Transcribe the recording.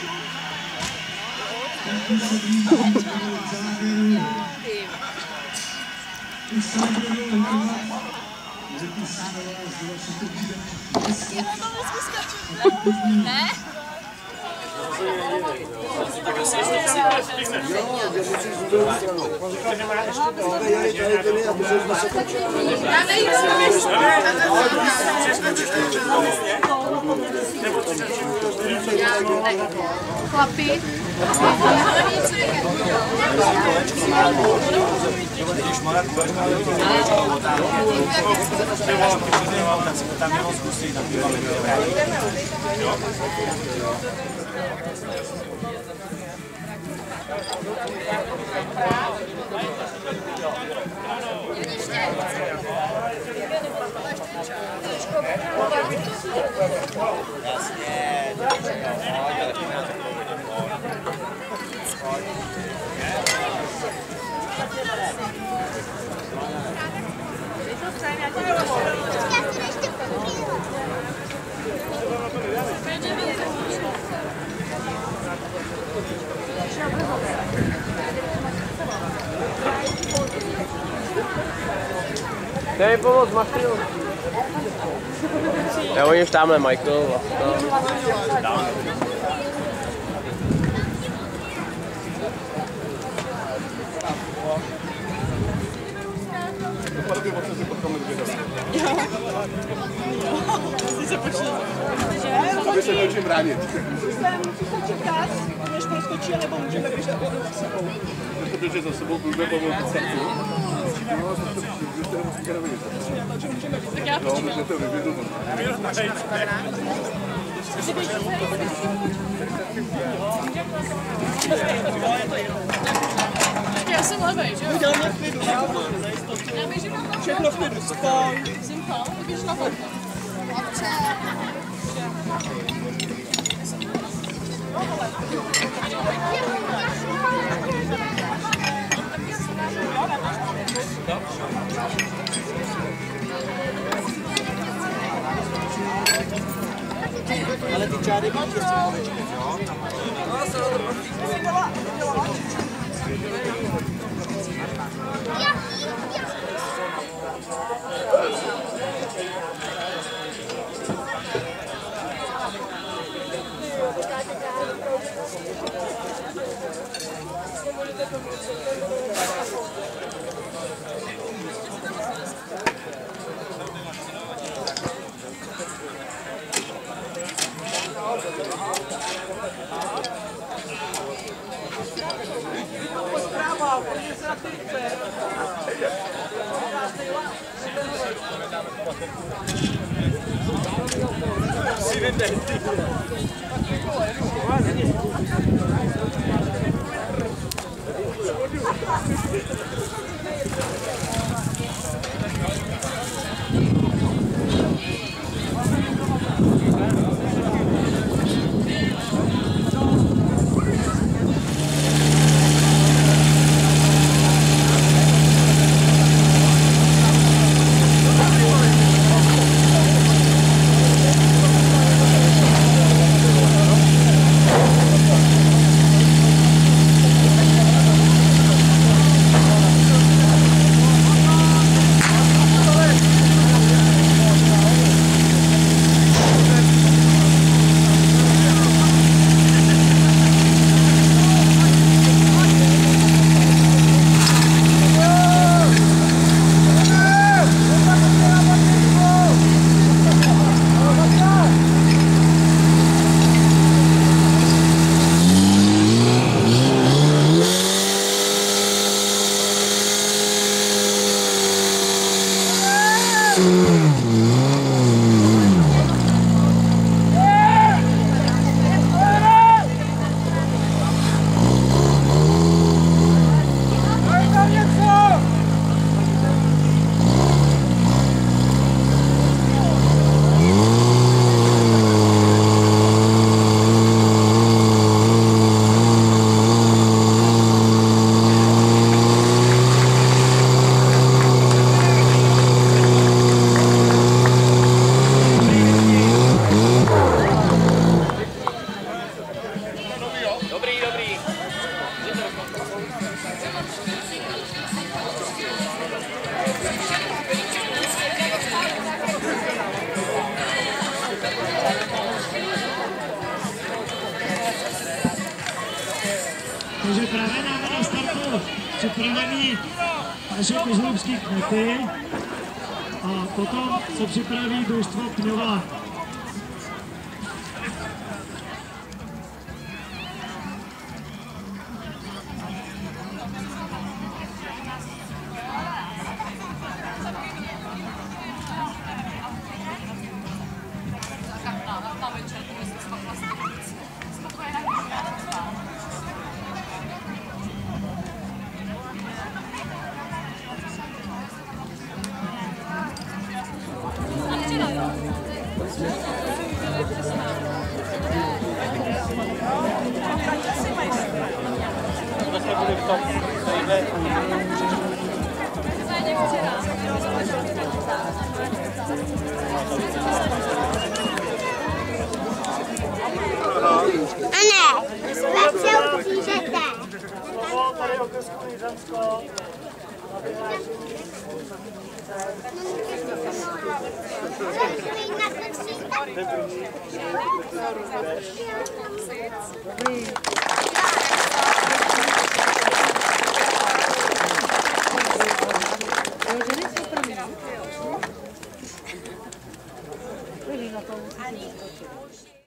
Ne? Chlapi. Dej pomoc, Martin. Já oni už tamhle Michael. Aby se naučím bránit. Musíte čekat, než proskočí, nebo můžeme běžet za sebou. Protože za sebou půjde povolit srdcu. Tak já to můžete vyvědět. Já jsem levej, že jo? Udělám na klidu. Já běžím na to. Všechno v klidu. Spoj. Simcha, tak běž na to. Ale ty čáry máš ještě konečně, jo? připravená na startu, připravený naše kozloubský kmety a potom se připraví družstvo Pňova. Ano, tak se utížete. Tady okresku Jiřansko. Ani